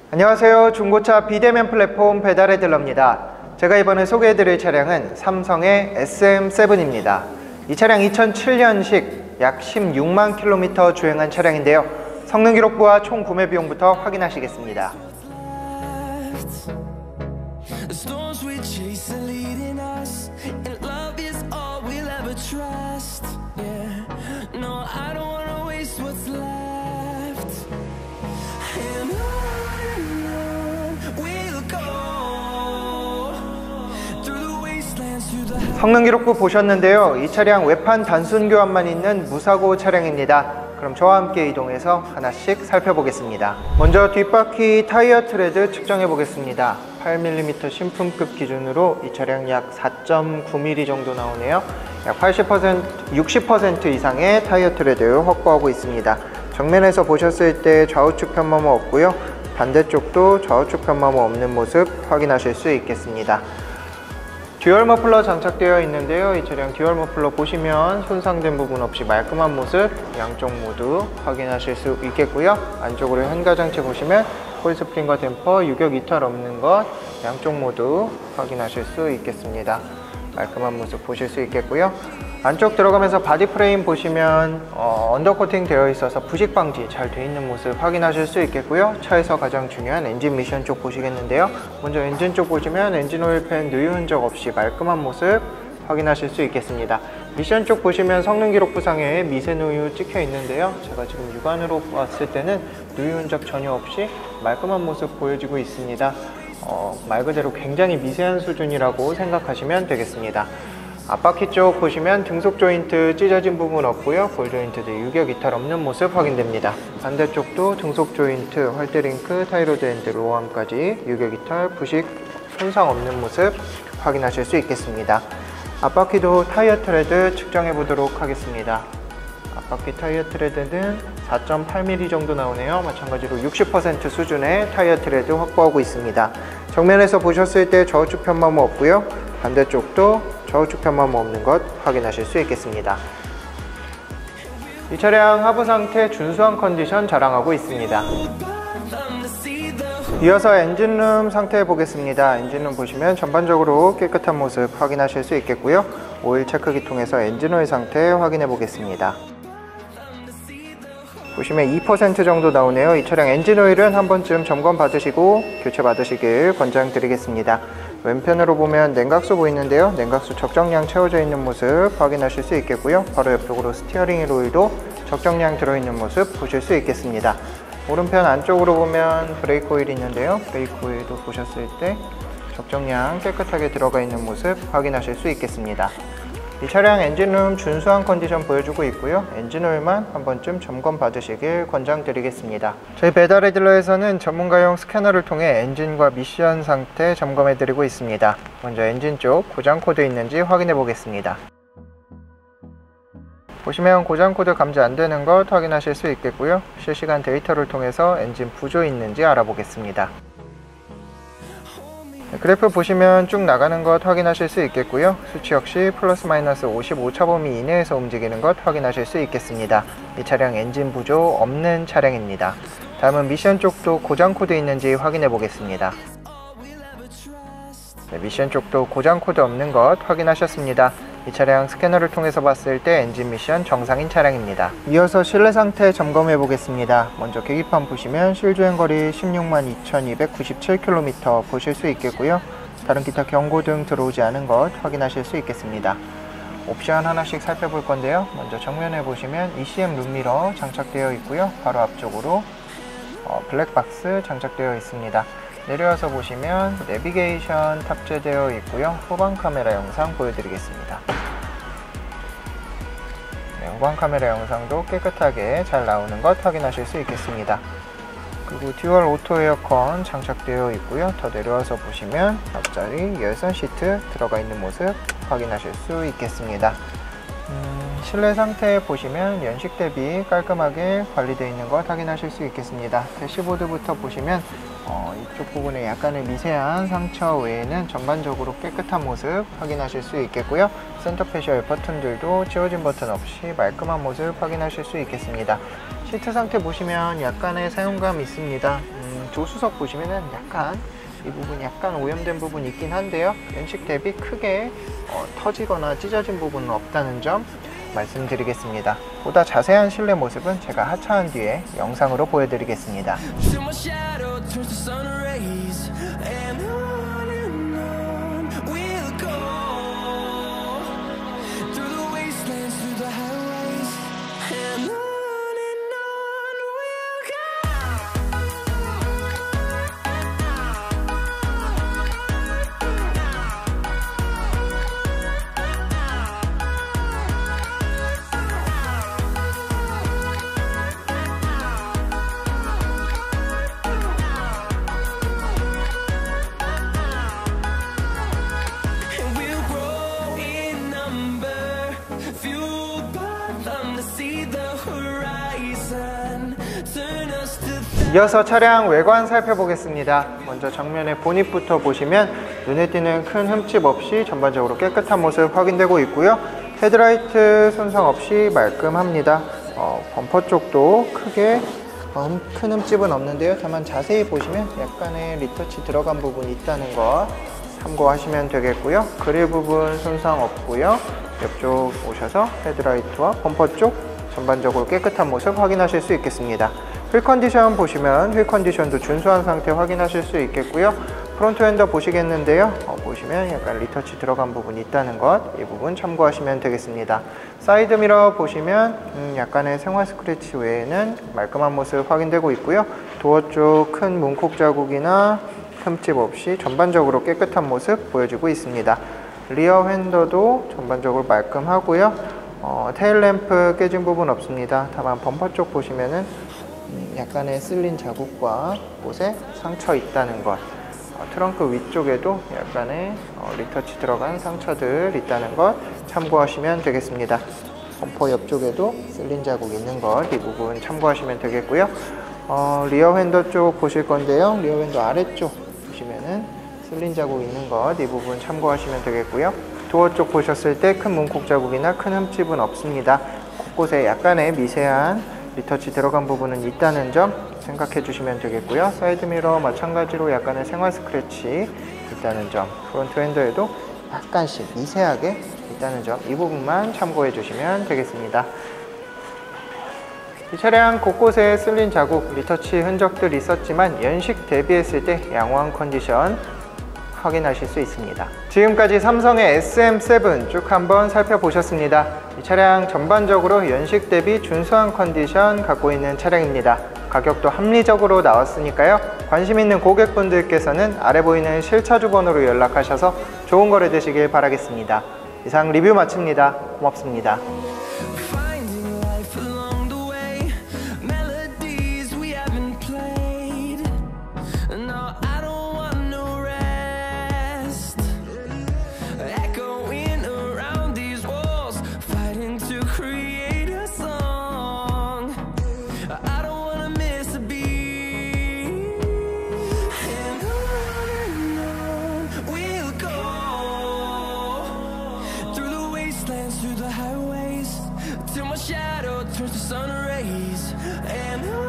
안녕하세요. 중고차 비대면 플랫폼 배달의 딜러입니다. 제가 이번에 소개해드릴 차량은 삼성의 SM7입니다. 이 차량 2007년식 약 16만 킬로미터 주행한 차량인데요. 성능 기록부와 총 구매 비용부터 확인하시겠습니다. 성능 기록부 보셨는데요. 이 차량 외판 단순 교환만 있는 무사고 차량입니다. 그럼 저와 함께 이동해서 하나씩 살펴보겠습니다. 먼저 뒷바퀴 타이어 트레드 측정해 보겠습니다. 8mm 신품급 기준으로 이 차량 약 4.9mm 정도 나오네요. 약 80%, 60% 이상의 타이어 트레드 확보하고 있습니다. 정면에서 보셨을 때 좌우측 편마모 없고요. 반대쪽도 좌우측 편마모 없는 모습 확인하실 수 있겠습니다. 듀얼 머플러 장착되어 있는데요. 이 차량 듀얼 머플러 보시면 손상된 부분 없이 말끔한 모습 양쪽 모두 확인하실 수 있겠고요. 안쪽으로 현가장치 보시면 콜스프링과 댐퍼 유격 이탈 없는 것 양쪽 모두 확인하실 수 있겠습니다. 말끔한 모습 보실 수 있겠고요. 안쪽 들어가면서 바디 프레임 보시면 언더코팅 되어 있어서 부식 방지 잘 되어 있는 모습 확인하실 수 있겠고요. 차에서 가장 중요한 엔진 미션 쪽 보시겠는데요. 먼저 엔진 쪽 보시면 엔진 오일팬 누유 흔적 없이 말끔한 모습 확인하실 수 있겠습니다. 미션 쪽 보시면 성능 기록부상에 미세 누유 찍혀 있는데요. 제가 지금 육안으로 봤을 때는 누유 흔적 전혀 없이 말끔한 모습 보여지고 있습니다. 말 그대로 굉장히 미세한 수준이라고 생각하시면 되겠습니다. 앞바퀴 쪽 보시면 등속 조인트 찢어진 부분 없고요. 볼 조인트도 유격 이탈 없는 모습 확인됩니다. 반대쪽도 등속 조인트, 활대링크, 타이로드 핸들, 로함까지 유격 이탈, 부식, 손상 없는 모습 확인하실 수 있겠습니다. 앞바퀴도 타이어 트레드 측정해 보도록 하겠습니다. 앞바퀴 타이어 트레드는 4.8mm 정도 나오네요. 마찬가지로 60% 수준의 타이어 트레드 확보하고 있습니다. 정면에서 보셨을 때 좌우측 편마모 없고요. 반대쪽도 좌우측 편마모 없는 것 확인하실 수 있겠습니다. 이 차량 하부 상태 준수한 컨디션 자랑하고 있습니다. 이어서 엔진룸 상태 보겠습니다. 엔진룸 보시면 전반적으로 깨끗한 모습 확인하실 수 있겠고요. 오일 체크기 통해서 엔진오일 상태 확인해 보겠습니다. 보시면 2% 정도 나오네요. 이 차량 엔진오일은 한 번쯤 점검 받으시고 교체 받으시길 권장드리겠습니다. 왼편으로 보면 냉각수 보이는데요. 냉각수 적정량 채워져 있는 모습 확인하실 수 있겠고요. 바로 옆쪽으로 스티어링 휠 오일도 적정량 들어있는 모습 보실 수 있겠습니다. 오른편 안쪽으로 보면 브레이크 오일이 있는데요. 브레이크 오일도 보셨을 때 적정량 깨끗하게 들어가 있는 모습 확인하실 수 있겠습니다. 이 차량 엔진룸 준수한 컨디션 보여주고 있고요. 엔진오일만 한 번쯤 점검 받으시길 권장드리겠습니다. 저희 배달의 딜러에서는 전문가용 스캐너를 통해 엔진과 미션 상태 점검해 드리고 있습니다. 먼저 엔진 쪽 고장 코드 있는지 확인해 보겠습니다. 보시면 고장 코드 감지 안 되는 것 확인하실 수 있겠고요. 실시간 데이터를 통해서 엔진 부조 있는지 알아보겠습니다. 그래프 보시면 쭉 나가는 것 확인하실 수 있겠고요. 수치 역시 플러스 마이너스 55차 범위 이내에서 움직이는 것 확인하실 수 있겠습니다. 이 차량 엔진 부조 없는 차량입니다. 다음은 미션 쪽도 고장 코드 있는지 확인해 보겠습니다. 미션 쪽도 고장 코드 없는 것 확인하셨습니다. 이 차량 스캐너를 통해서 봤을 때 엔진 미션 정상인 차량입니다. 이어서 실내 상태 점검해 보겠습니다. 먼저 계기판 보시면 실주행거리 16만 2297km 보실 수 있겠고요. 다른 기타 경고등 들어오지 않은 것 확인하실 수 있겠습니다. 옵션 하나씩 살펴볼 건데요. 먼저 정면에 보시면 ECM 룸미러 장착되어 있고요. 바로 앞쪽으로 블랙박스 장착되어 있습니다. 내려와서 보시면 내비게이션 탑재되어 있고요. 후방 카메라 영상 보여드리겠습니다. 후방 카메라 영상도 깨끗하게 잘 나오는 것 확인하실 수 있겠습니다. 그리고 듀얼 오토 에어컨 장착되어 있고요. 더 내려와서 보시면 앞자리 열선 시트 들어가 있는 모습 확인하실 수 있겠습니다. 실내 상태 보시면 연식 대비 깔끔하게 관리되어 있는 것 확인하실 수 있겠습니다. 대시보드부터 보시면 이쪽 부분에 약간의 미세한 상처 외에는 전반적으로 깨끗한 모습 확인하실 수 있겠고요. 센터 패시얼 버튼들도 지워진 버튼 없이 말끔한 모습 확인하실 수 있겠습니다. 시트 상태 보시면 약간의 사용감 있습니다. 조수석 보시면은 약간 이 부분 약간 오염된 부분이 있긴 한데요, 연식 대비 크게 터지거나 찢어진 부분은 없다는 점 말씀드리겠습니다. 보다 자세한 실내 모습은 제가 하차한 뒤에 영상으로 보여드리겠습니다. 이어서 차량 외관 살펴보겠습니다. 먼저 정면의 보닛부터 보시면 눈에 띄는 큰 흠집 없이 전반적으로 깨끗한 모습 확인되고 있고요. 헤드라이트 손상 없이 말끔합니다. 범퍼 쪽도 크게 큰 흠집은 없는데요, 다만 자세히 보시면 약간의 리터치 들어간 부분이 있다는 거 참고하시면 되겠고요. 그릴 부분 손상 없고요. 옆쪽 오셔서 헤드라이트와 범퍼 쪽 전반적으로 깨끗한 모습 확인하실 수 있겠습니다. 휠 컨디션 보시면 휠 컨디션도 준수한 상태 확인하실 수 있겠고요. 프론트 휀더 보시겠는데요, 보시면 약간 리터치 들어간 부분이 있다는 것, 이 부분 참고하시면 되겠습니다. 사이드 미러 보시면 약간의 생활 스크래치 외에는 말끔한 모습 확인되고 있고요. 도어 쪽 큰 문콕 자국이나 흠집 없이 전반적으로 깨끗한 모습 보여주고 있습니다. 리어 휀더도 전반적으로 말끔하고요. 테일 램프 깨진 부분 없습니다. 다만 범퍼 쪽 보시면은 약간의 쓸린 자국과 곳에 상처 있다는 것, 트렁크 위쪽에도 약간의 리터치 들어간 상처들 있다는 것 참고하시면 되겠습니다. 범퍼 옆쪽에도 쓸린 자국 있는 것, 이 부분 참고하시면 되겠고요. 리어 휀더 쪽 보실 건데요, 리어 휀더 아래쪽 보시면은 쓸린 자국 있는 것, 이 부분 참고하시면 되겠고요. 도어 쪽 보셨을 때 큰 문콕 자국이나 큰 흠집은 없습니다. 곳곳에 약간의 미세한 리터치 들어간 부분은 있다는 점 생각해 주시면 되겠고요. 사이드미러 마찬가지로 약간의 생활 스크래치 있다는 점, 프론트 휀더에도 약간씩 미세하게 있다는 점, 이 부분만 참고해 주시면 되겠습니다. 이 차량 곳곳에 쓸린 자국, 리터치 흔적들이 있었지만 연식 대비했을 때 양호한 컨디션 확인하실 수 있습니다. 지금까지 삼성의 SM7 쭉 한번 살펴보셨습니다. 이 차량 전반적으로 연식 대비 준수한 컨디션 갖고 있는 차량입니다. 가격도 합리적으로 나왔으니까요, 관심 있는 고객분들께서는 아래 보이는 실차주 번호로 연락하셔서 좋은 거래 되시길 바라겠습니다. 이상 리뷰 마칩니다. 고맙습니다. Through the highways till my shadow turns to sun rays, and